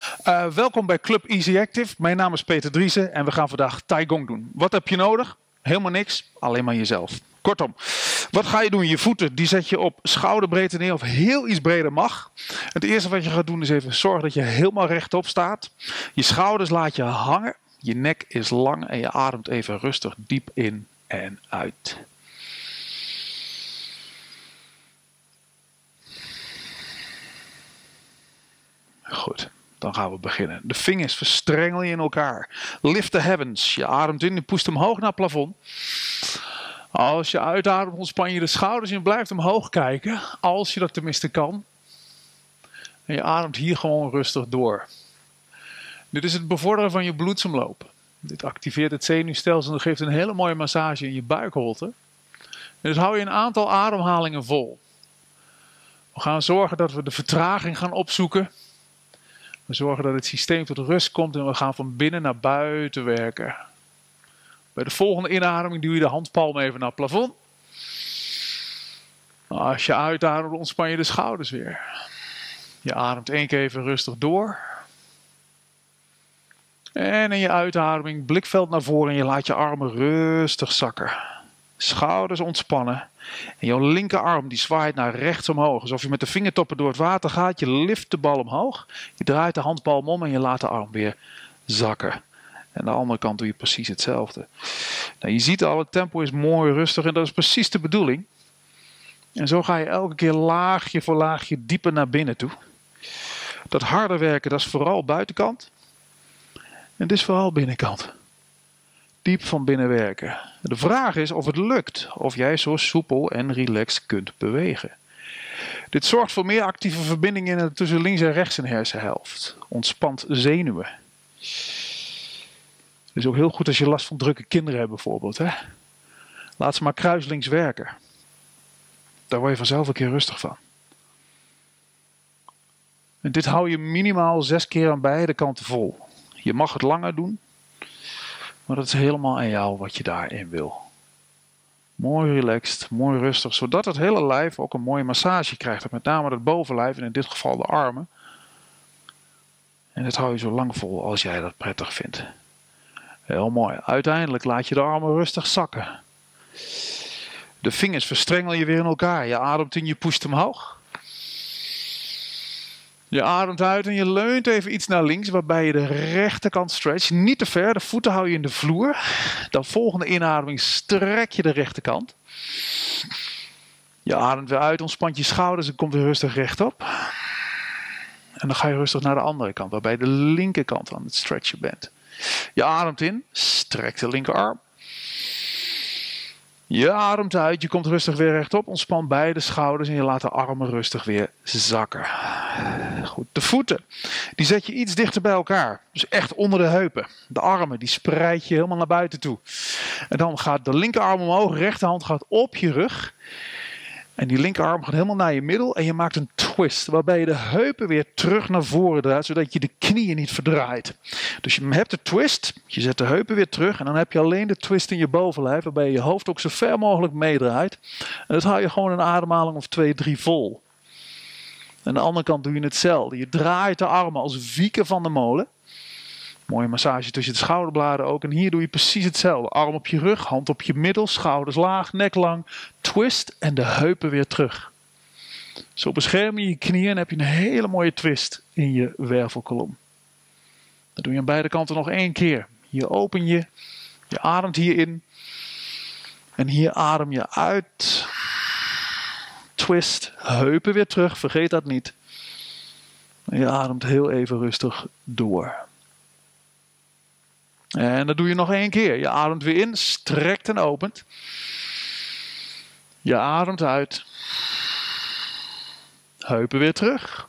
Welkom bij Club Easy Active. Mijn naam is Peter Driessen en we gaan vandaag Taigong doen. Wat heb je nodig? Helemaal niks, alleen maar jezelf. Kortom, wat ga je doen? Je voeten die zet je op schouderbreedte neer of heel iets breder mag. Het eerste wat je gaat doen is even zorgen dat je helemaal rechtop staat. Je schouders laat je hangen, je nek is lang en je ademt even rustig diep in en uit. Goed. Dan gaan we beginnen. De vingers verstrengel je in elkaar. Lift the heavens. Je ademt in, je poest omhoog naar het plafond. Als je uitademt, ontspan je de schouders en je blijft omhoog kijken. Als je dat tenminste kan. En je ademt hier gewoon rustig door. Dit is het bevorderen van je bloedsomloop. Dit activeert het zenuwstelsel en geeft een hele mooie massage in je buikholte. Dus hou je een aantal ademhalingen vol. We gaan zorgen dat we de vertraging gaan opzoeken. We zorgen dat het systeem tot rust komt en we gaan van binnen naar buiten werken. Bij de volgende inademing duw je de handpalm even naar het plafond. Als je uitademt, ontspan je de schouders weer. Je ademt 1 keer even rustig door. En in je uitademing blikveld naar voren en je laat je armen rustig zakken. Schouders ontspannen. En jouw linkerarm die zwaait naar rechts omhoog. Alsof je met de vingertoppen door het water gaat. Je lift de bal omhoog. Je draait de handpalm om en je laat de arm weer zakken. En aan de andere kant doe je precies hetzelfde. Nou, je ziet al, het tempo is mooi rustig en dat is precies de bedoeling. En zo ga je elke keer laagje voor laagje dieper naar binnen toe. Dat harde werken, dat is vooral buitenkant. En dit is vooral binnenkant. Diep van binnen werken. De vraag is of het lukt. Of jij zo soepel en relaxed kunt bewegen. Dit zorgt voor meer actieve verbindingen tussen links en rechts in hersenhelft. Ontspant zenuwen. Het is ook heel goed als je last van drukke kinderen hebt bijvoorbeeld. Hè? Laat ze maar kruislinks werken. Daar word je vanzelf een keer rustig van. En dit hou je minimaal 6 keer aan beide kanten vol. Je mag het langer doen. Maar dat is helemaal aan jou wat je daarin wil. Mooi relaxed, mooi rustig. Zodat het hele lijf ook een mooie massage krijgt. Met name het bovenlijf en in dit geval de armen. En dat hou je zo lang vol als jij dat prettig vindt. Heel mooi. Uiteindelijk laat je de armen rustig zakken. De vingers verstrengel je weer in elkaar. Je ademt in, je pusht omhoog. Je ademt uit en je leunt even iets naar links, waarbij je de rechterkant stretcht. Niet te ver, de voeten hou je in de vloer. Dan volgende inademing strek je de rechterkant. Je ademt weer uit, ontspant je schouders en komt weer rustig rechtop. En dan ga je rustig naar de andere kant, waarbij je de linkerkant aan het stretchen bent. Je ademt in, strek de linkerarm. Je ademt uit, je komt rustig weer rechtop, ontspan beide schouders en je laat de armen rustig weer zakken. Goed, de voeten, die zet je iets dichter bij elkaar. Dus echt onder de heupen. De armen, die spreid je helemaal naar buiten toe. En dan gaat de linkerarm omhoog, rechterhand gaat op je rug. En die linkerarm gaat helemaal naar je middel en je maakt een twist. Waarbij je de heupen weer terug naar voren draait, zodat je de knieën niet verdraait. Dus je hebt de twist, je zet de heupen weer terug en dan heb je alleen de twist in je bovenlijf. Waarbij je je hoofd ook zo ver mogelijk meedraait. En dat hou je gewoon een ademhaling of 2, 3 vol. Aan de andere kant doe je hetzelfde. Je draait de armen als wieken van de molen. Mooie massage tussen de schouderbladen ook. En hier doe je precies hetzelfde. Arm op je rug, hand op je middel, schouders laag, nek lang. Twist en de heupen weer terug. Zo bescherm je je knieën en heb je een hele mooie twist in je wervelkolom. Dat doe je aan beide kanten nog 1 keer. Hier open je. Je ademt hier in. En hier adem je uit. Twist, heupen weer terug. Vergeet dat niet. En je ademt heel even rustig door. En dat doe je nog 1 keer. Je ademt weer in, strekt en opent. Je ademt uit. Heupen weer terug.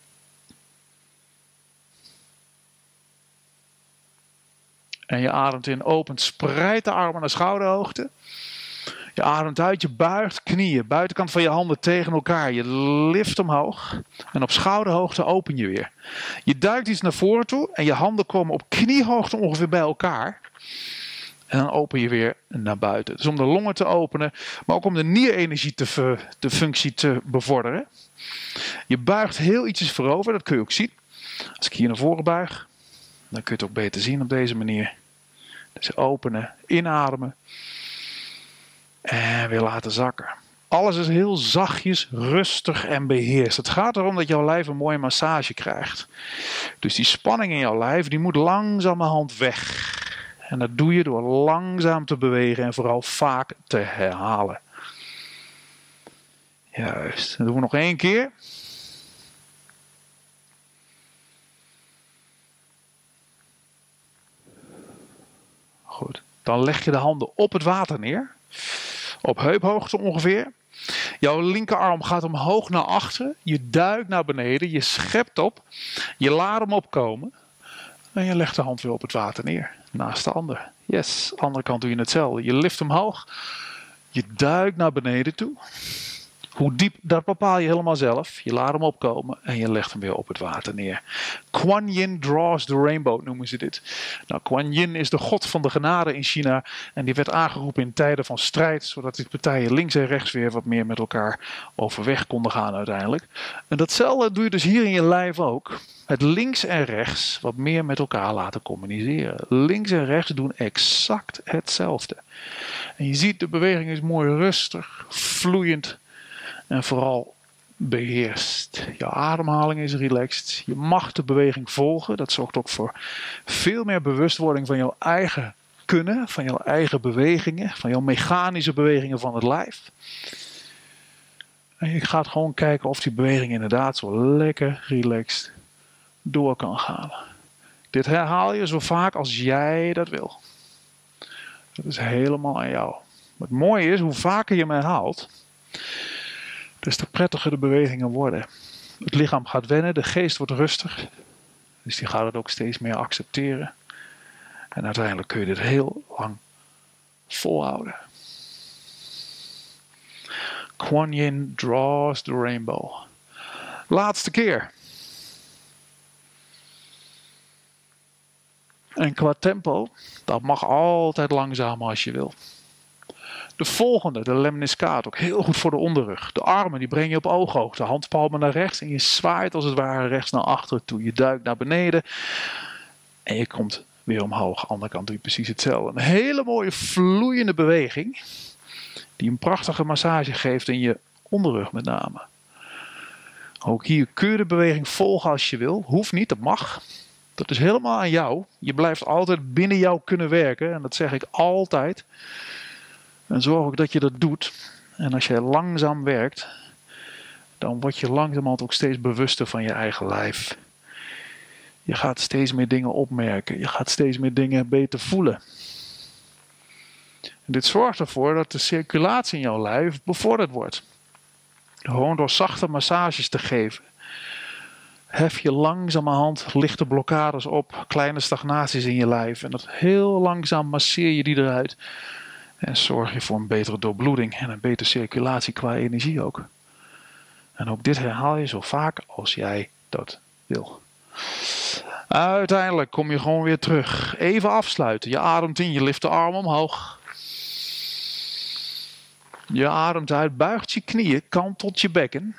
En je ademt in, opent, spreidt de armen naar schouderhoogte. Je ademt uit, je buigt knieën, buitenkant van je handen tegen elkaar. Je lift omhoog en op schouderhoogte open je weer. Je duikt iets naar voren toe en je handen komen op kniehoogte ongeveer bij elkaar. En dan open je weer naar buiten. Dus om de longen te openen, maar ook om de nierenergie de functie te bevorderen. Je buigt heel ietsjes voorover, dat kun je ook zien. Als ik hier naar voren buig, dan kun je het ook beter zien op deze manier. Dus openen, inademen en weer laten zakken. Alles is heel zachtjes, rustig en beheerst. Het gaat erom dat jouw lijf een mooie massage krijgt. Dus die spanning in jouw lijf, die moet langzamerhand weg. En dat doe je door langzaam te bewegen en vooral vaak te herhalen. Juist, dat doen we nog 1 keer. Goed, dan leg je de handen op het water neer. Op heuphoogte ongeveer. Jouw linkerarm gaat omhoog naar achteren. Je duikt naar beneden. Je schept op. Je laat hem opkomen. En je legt de hand weer op het water neer. Naast de ander. Yes, andere kant doe je hetzelfde. Je lift omhoog. Je duikt naar beneden toe. Hoe diep, dat bepaal je helemaal zelf. Je laat hem opkomen en je legt hem weer op het water neer. Kuan Yin draws the rainbow noemen ze dit. Nou, Kuan Yin is de god van de genade in China. En die werd aangeroepen in tijden van strijd. Zodat de partijen links en rechts weer wat meer met elkaar overweg konden gaan uiteindelijk. En datzelfde doe je dus hier in je lijf ook. Het links en rechts wat meer met elkaar laten communiceren. Links en rechts doen exact hetzelfde. En je ziet de beweging is mooi rustig, vloeiend. En vooral beheerst. Je ademhaling is relaxed. Je mag de beweging volgen. Dat zorgt ook voor veel meer bewustwording van jouw eigen kunnen. Van jouw eigen bewegingen. Van jouw mechanische bewegingen van het lijf. En je gaat gewoon kijken of die beweging inderdaad zo lekker relaxed door kan gaan. Dit herhaal je zo vaak als jij dat wil. Dat is helemaal aan jou. Het mooie is, hoe vaker je hem herhaalt, des te prettiger de bewegingen worden. Het lichaam gaat wennen, de geest wordt rustig. Dus die gaat het ook steeds meer accepteren. En uiteindelijk kun je dit heel lang volhouden. Kuan Yin draws the rainbow. Laatste keer. En qua tempo, dat mag altijd langzamer als je wil. De volgende, de lemniscaat, ook heel goed voor de onderrug. De armen, die breng je op ooghoogte. Handpalmen naar rechts en je zwaait als het ware rechts naar achteren toe. Je duikt naar beneden en je komt weer omhoog. Andere kant doe je precies hetzelfde. Een hele mooie vloeiende beweging die een prachtige massage geeft in je onderrug met name. Ook hier kun je de beweging volgen als je wil. Hoeft niet, dat mag. Dat is helemaal aan jou. Je blijft altijd binnen jou kunnen werken en dat zeg ik altijd. En zorg ook dat je dat doet. En als je langzaam werkt, dan word je langzamerhand ook steeds bewuster van je eigen lijf. Je gaat steeds meer dingen opmerken. Je gaat steeds meer dingen beter voelen. En dit zorgt ervoor dat de circulatie in jouw lijf bevorderd wordt. Gewoon door zachte massages te geven. Hef je langzamerhand lichte blokkades op, kleine stagnaties in je lijf. En dat heel langzaam masseer je die eruit. En zorg je voor een betere doorbloeding en een betere circulatie qua energie ook. En ook dit herhaal je zo vaak als jij dat wil. Uiteindelijk kom je gewoon weer terug. Even afsluiten. Je ademt in, je lift de arm omhoog. Je ademt uit, buigt je knieën, kantelt je bekken.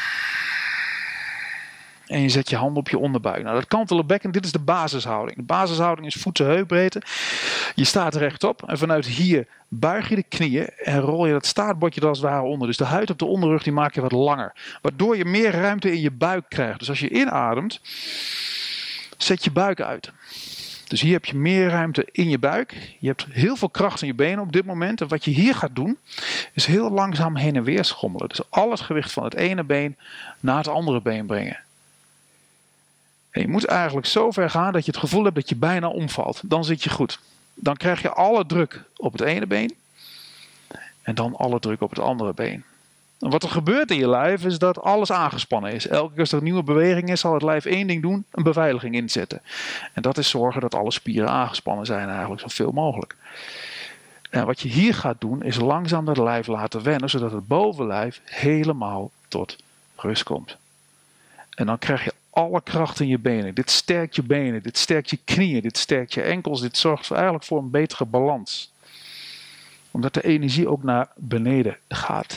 En je zet je hand op je onderbuik. Nou, dat kantelen bekken, dit is de basishouding. De basishouding is voeten-heupbreedte. Je staat rechtop en vanuit hier buig je de knieën en rol je dat staartbordje er als het ware onder. Dus de huid op de onderrug die maak je wat langer. Waardoor je meer ruimte in je buik krijgt. Dus als je inademt, zet je buik uit. Dus hier heb je meer ruimte in je buik. Je hebt heel veel kracht in je benen op dit moment. En wat je hier gaat doen, is heel langzaam heen en weer schommelen. Dus al het gewicht van het ene been naar het andere been brengen. En je moet eigenlijk zo ver gaan dat je het gevoel hebt dat je bijna omvalt. Dan zit je goed. Dan krijg je alle druk op het ene been. En dan alle druk op het andere been. En wat er gebeurt in je lijf is dat alles aangespannen is. Elke keer als er een nieuwe beweging is, zal het lijf één ding doen. Een beveiliging inzetten. En dat is zorgen dat alle spieren aangespannen zijn eigenlijk zoveel mogelijk. En wat je hier gaat doen is langzaam dat lijf laten wennen. Zodat het bovenlijf helemaal tot rust komt. En dan krijg je alle kracht in je benen. Dit sterkt je benen, dit sterkt je knieën, dit sterkt je enkels. Dit zorgt eigenlijk voor een betere balans. Omdat de energie ook naar beneden gaat.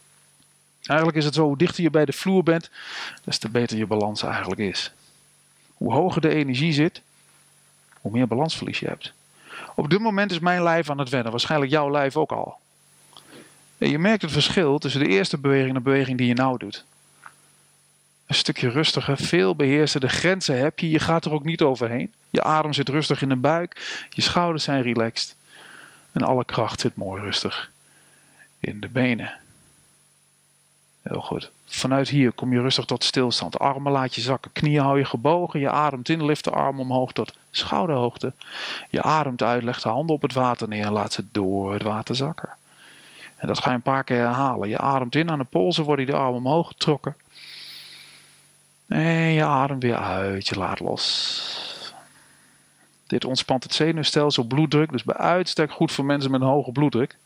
Eigenlijk is het zo, hoe dichter je bij de vloer bent, des te beter je balans eigenlijk is. Hoe hoger de energie zit, hoe meer balansverlies je hebt. Op dit moment is mijn lijf aan het wennen. Waarschijnlijk jouw lijf ook al. En je merkt het verschil tussen de eerste beweging en de beweging die je nou doet. Een stukje rustiger, veel beheersen. De grenzen heb je. Je gaat er ook niet overheen. Je adem zit rustig in de buik. Je schouders zijn relaxed. En alle kracht zit mooi rustig in de benen. Heel goed. Vanuit hier kom je rustig tot stilstand. Armen laat je zakken. Knieën hou je gebogen. Je ademt in. Lift de arm omhoog tot schouderhoogte. Je ademt uit. Leg de handen op het water neer. En laat ze door het water zakken. En dat ga je een paar keer herhalen. Je ademt in. Aan de polsen worden die armen omhoog getrokken. En je ademt weer uit. Je laat los. Dit ontspant het zenuwstelsel, bloeddruk. Dus bij uitstek goed voor mensen met een hoge bloeddruk.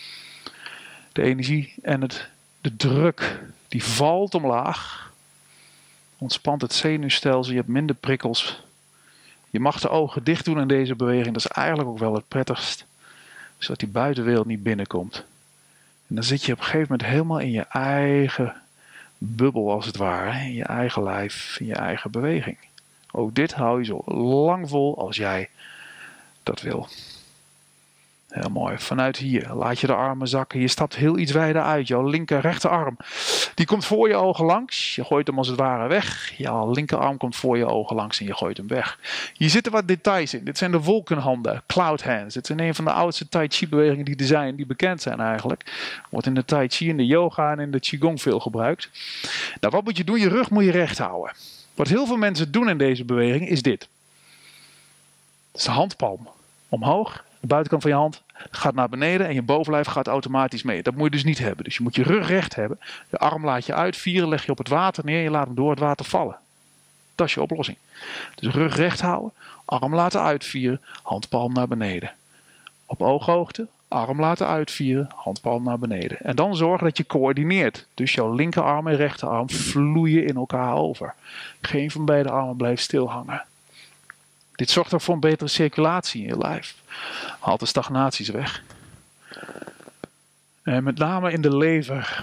De energie en de druk die valt omlaag. Ontspant het zenuwstelsel. Je hebt minder prikkels. Je mag de ogen dicht doen in deze beweging. Dat is eigenlijk ook wel het prettigst. Zodat die buitenwereld niet binnenkomt. En dan zit je op een gegeven moment helemaal in je eigen bubbel als het ware. In je eigen lijf, in je eigen beweging. Ook dit hou je zo lang vol als jij dat wil. Heel mooi. Vanuit hier laat je de armen zakken. Je stapt heel iets wijder uit. Jouw rechterarm. Die komt voor je ogen langs. Je gooit hem als het ware weg. Jouw linkerarm komt voor je ogen langs en je gooit hem weg. Hier zitten wat details in. Dit zijn de wolkenhanden. Cloud hands. Dit zijn een van de oudste Tai Chi bewegingen die er zijn. Die bekend zijn eigenlijk. Wordt in de Tai Chi, in de yoga en in de Qigong veel gebruikt. Nou, wat moet je doen? Je rug moet je recht houden. Wat heel veel mensen doen in deze beweging is dit. Dat is de handpalm. Omhoog. De buitenkant van je hand gaat naar beneden en je bovenlijf gaat automatisch mee. Dat moet je dus niet hebben. Dus je moet je rug recht hebben. Je arm laat je uitvieren, leg je op het water neer en je laat hem door het water vallen. Dat is je oplossing. Dus rug recht houden, arm laten uitvieren, handpalm naar beneden. Op ooghoogte, arm laten uitvieren, handpalm naar beneden. En dan zorgen dat je coördineert. Dus jouw linkerarm en rechterarm vloeien in elkaar over. Geen van beide armen blijft stil hangen. Dit zorgt ook voor een betere circulatie in je lijf. Haalt de stagnaties weg. En met name in de lever.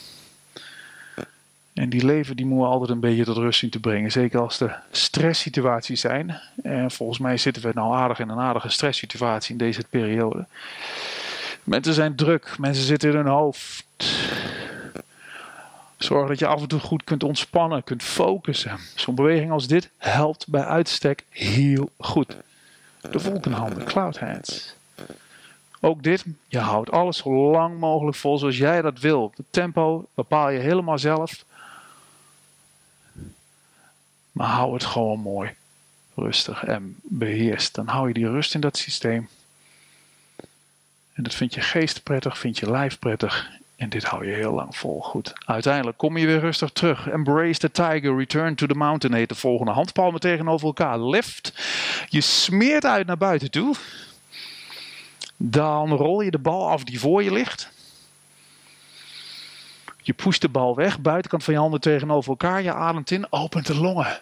En die lever die moeten we altijd een beetje tot rust zien te brengen. Zeker als er stresssituaties zijn. En volgens mij zitten we nou aardig in een aardige stresssituatie in deze periode. Mensen zijn druk. Mensen zitten in hun hoofd. Zorg dat je af en toe goed kunt ontspannen, kunt focussen. Zo'n beweging als dit helpt bij uitstek heel goed. De wolkenhanden, cloud hands. Ook dit, je houdt alles zo lang mogelijk vol zoals jij dat wil. Het tempo bepaal je helemaal zelf. Maar hou het gewoon mooi, rustig en beheerst. Dan hou je die rust in dat systeem. En dat vindt je geest prettig, vindt je lijf prettig. En dit hou je heel lang vol. Goed. Uiteindelijk kom je weer rustig terug. Embrace the tiger. Return to the mountain heet de volgende. Handpalmen tegenover elkaar. Lift. Je smeert uit naar buiten toe. Dan rol je de bal af die voor je ligt. Je pusht de bal weg. Buitenkant van je handen tegenover elkaar. Je ademt in. Opent de longen.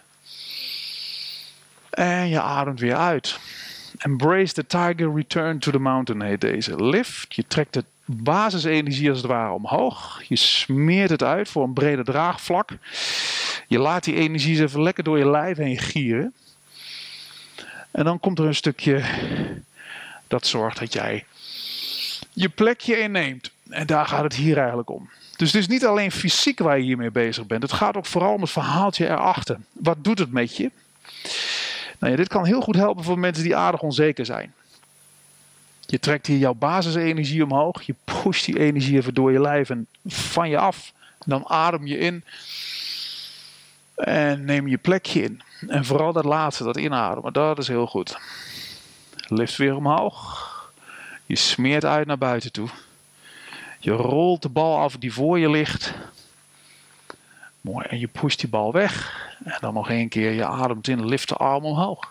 En je ademt weer uit. Embrace the tiger. Return to the mountain heet deze. Lift. Je trekt de basisenergie als het ware omhoog. Je smeert het uit voor een breder draagvlak. Je laat die energie eens even lekker door je lijf heen gieren. En dan komt er een stukje dat zorgt dat jij je plekje inneemt. En daar gaat het hier eigenlijk om. Dus het is niet alleen fysiek waar je hiermee bezig bent. Het gaat ook vooral om het verhaaltje erachter. Wat doet het met je? Nou ja, dit kan heel goed helpen voor mensen die aardig onzeker zijn. Je trekt hier jouw basisenergie omhoog. Je pusht die energie even door je lijf en van je af. En dan adem je in. En neem je plekje in. En vooral dat laatste, dat inademen, dat is heel goed. Lift weer omhoog. Je smeert uit naar buiten toe. Je rolt de bal af die voor je ligt. Mooi. En je pusht die bal weg. En dan nog één keer. Je ademt in. Lift de arm omhoog.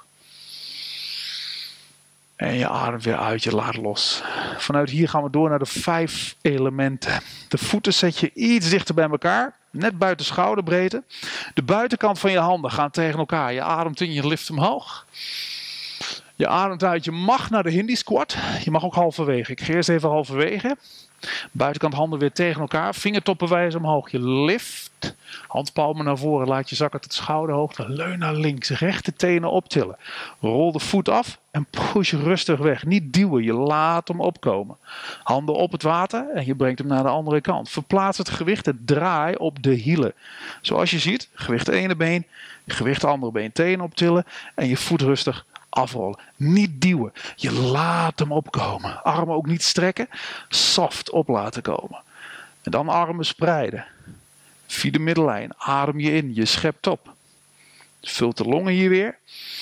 En je ademt weer uit. Je laat los. Vanuit hier gaan we door naar de 5 elementen. De voeten zet je iets dichter bij elkaar. Net buiten schouderbreedte. De buitenkant van je handen gaan tegen elkaar. Je ademt in. Je lift omhoog. Je ademt uit. Je mag naar de Hindi squat. Je mag ook halverwege. Ik ga eerst even halverwege. Buitenkant handen weer tegen elkaar. Vingertoppen wijzen omhoog. Je lift. Handpalmen naar voren. Laat je zakken tot schouderhoogte. Leun naar links. Rechte tenen optillen. Rol de voet af. En push rustig weg. Niet duwen. Je laat hem opkomen. Handen op het water. En je brengt hem naar de andere kant. Verplaats het gewicht. Het draai op de hielen. Zoals je ziet. Gewicht ene been. Gewicht andere been. Tenen optillen. En je voet rustig afrollen. Niet duwen. Je laat hem opkomen. Armen ook niet strekken. Soft op laten komen. En dan armen spreiden. Via de middellijn. Adem je in. Je schept op. Vult de longen hier weer.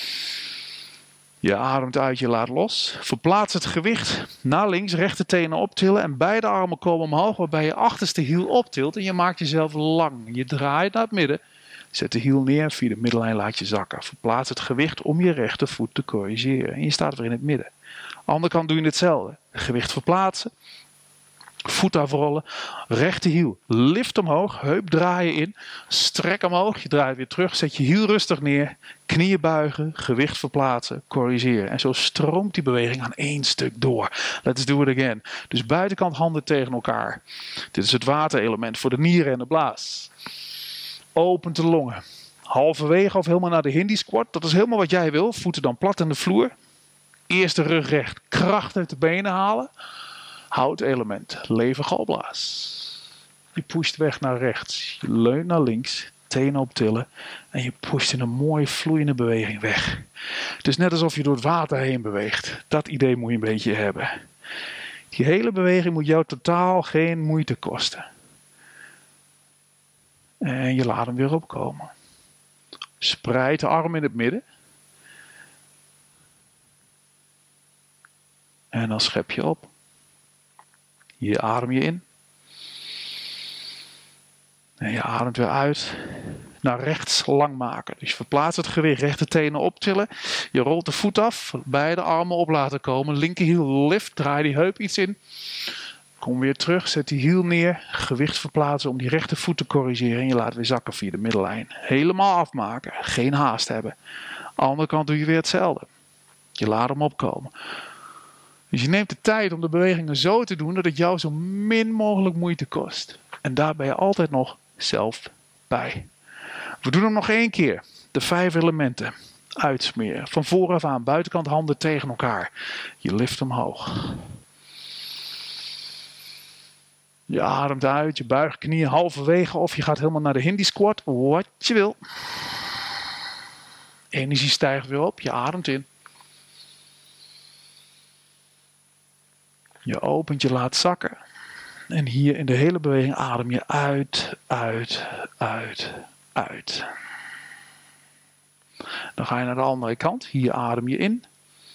Je ademt uit. Je laat los. Verplaats het gewicht naar links. Rechte tenen optillen. En beide armen komen omhoog. Waarbij je achterste hiel optilt. En je maakt jezelf lang. Je draait naar het midden. Zet de hiel neer, via de middellijn laat je zakken. Verplaats het gewicht om je rechtervoet te corrigeren. En je staat weer in het midden. Andere kant doe je hetzelfde. Gewicht verplaatsen. Voet afrollen. Rechte hiel. Lift omhoog. Heup draaien in. Strek omhoog. Je draait weer terug. Zet je hiel rustig neer. Knieën buigen. Gewicht verplaatsen. Corrigeren. En zo stroomt die beweging aan één stuk door. Let's do it again. Dus buitenkant handen tegen elkaar. Dit is het waterelement voor de nieren en de blaas. Opent de longen. Halverwege of helemaal naar de Hindi squat. Dat is helemaal wat jij wil. Voeten dan plat in de vloer. Eerst de rug recht. Kracht uit de benen halen. Houtelement. Leven galblaas. Je pusht weg naar rechts. Je leunt naar links. Tenen optillen. En je pusht in een mooie vloeiende beweging weg. Het is net alsof je door het water heen beweegt. Dat idee moet je een beetje hebben. Die hele beweging moet jou totaal geen moeite kosten. En je laat hem weer opkomen. Spreid de arm in het midden. En dan schep je op. Hier adem je in. En je ademt weer uit. Naar rechts lang maken. Dus je verplaatst het gewicht. Rechte tenen optillen. Je rolt de voet af. Beide armen op laten komen. Linkerhiel lift. Draai die heup iets in. Kom weer terug, zet die hiel neer, gewicht verplaatsen om die rechtervoet te corrigeren en je laat weer zakken via de middellijn. Helemaal afmaken, geen haast hebben. Andere kant doe je weer hetzelfde. Je laat hem opkomen. Dus je neemt de tijd om de bewegingen zo te doen dat het jou zo min mogelijk moeite kost. En daar ben je altijd nog zelf bij. We doen hem nog 1 keer. De 5 elementen. Uitsmeren. Van vooraf aan, buitenkant handen tegen elkaar. Je lift omhoog. Je ademt uit, je buigt knieën halverwege of je gaat helemaal naar de Hindi squat. Wat je wil. Energie stijgt weer op, je ademt in. Je opent, je laat zakken. En hier in de hele beweging adem je uit, uit, uit, uit. Dan ga je naar de andere kant. Hier adem je in.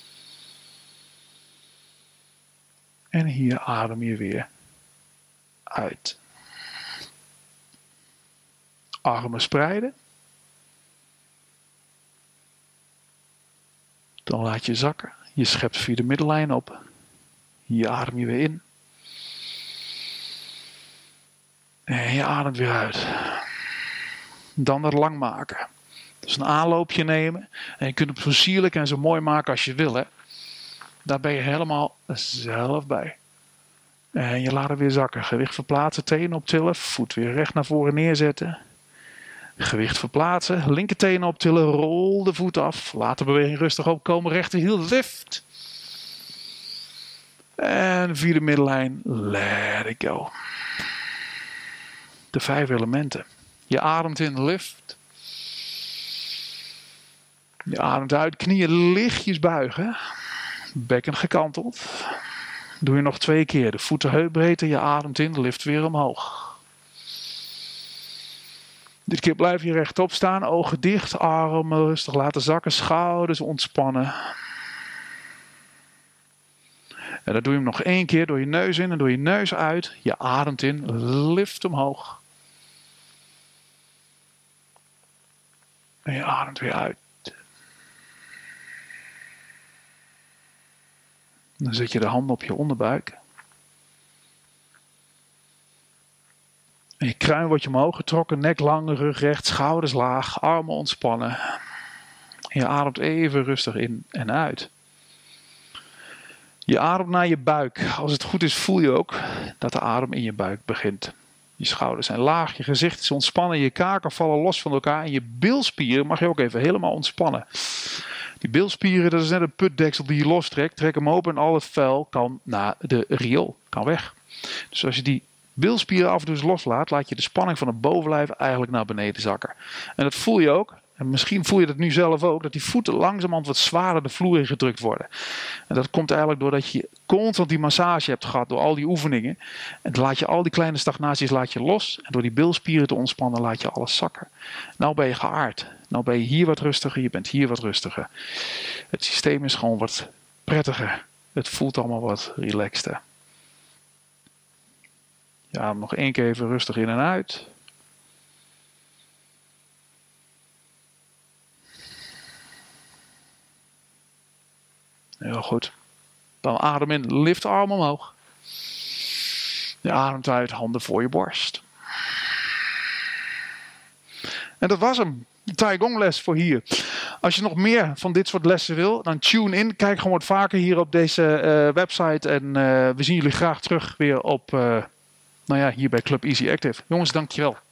En hier adem je weer uit. Armen spreiden. Dan laat je zakken. Je schept via de middellijn op. Hier adem je weer in. En je ademt weer uit. Dan het lang maken. Dus een aanloopje nemen. En je kunt het zo sierlijk en zo mooi maken als je wil. Hè? Daar ben je helemaal zelf bij. En je laat het weer zakken. Gewicht verplaatsen, tenen optillen. Voet weer recht naar voren neerzetten. Gewicht verplaatsen. Linkertenen optillen. Rol de voet af. Laat de beweging rustig opkomen. Rechterhiel lift. En via de middellijn. Let it go. De 5 elementen. Je ademt in, lift. Je ademt uit. Knieën lichtjes buigen. Bekken gekanteld. Doe je nog 2 keer. De voeten heupbreedte. Je ademt in. Lift weer omhoog. Dit keer blijf je rechtop staan. Ogen dicht. Armen rustig laten zakken. Schouders ontspannen. En dan doe je hem nog 1 keer. Door je neus in en door je neus uit. Je ademt in. Lift omhoog. En je ademt weer uit. Dan zet je de handen op je onderbuik. En je kruin wordt je omhoog getrokken, nek lang, rug recht, schouders laag, armen ontspannen. En je ademt even rustig in en uit. Je ademt naar je buik. Als het goed is voel je ook dat de adem in je buik begint. Je schouders zijn laag, je gezicht is ontspannen, je kaken vallen los van elkaar en je bilspieren mag je ook even helemaal ontspannen. Die bilspieren, dat is net een putdeksel die je lostrekt. Trek hem open en al het vuil kan naar de riool, kan weg. Dus als je die bilspieren af en toe eens loslaat, laat je de spanning van het bovenlijf eigenlijk naar beneden zakken. En dat voel je ook. En misschien voel je dat nu zelf ook, dat die voeten langzamerhand wat zwaarder de vloer in gedrukt worden. En dat komt eigenlijk doordat je constant die massage hebt gehad door al die oefeningen. En dan laat je al die kleine stagnaties los. En door die bilspieren te ontspannen laat je alles zakken. Nou ben je geaard. Nou ben je hier wat rustiger, je bent hier wat rustiger. Het systeem is gewoon wat prettiger. Het voelt allemaal wat relaxter. Ja, nog 1 keer even rustig in en uit. Heel goed. Dan adem in, lift de arm omhoog. Je ademt uit, handen voor je borst. En dat was hem. De Taigong les voor hier. Als je nog meer van dit soort lessen wil, dan tune in. Kijk gewoon wat vaker hier op deze website. En we zien jullie graag terug weer op, hier bij Club Easy Active. Jongens, dankjewel.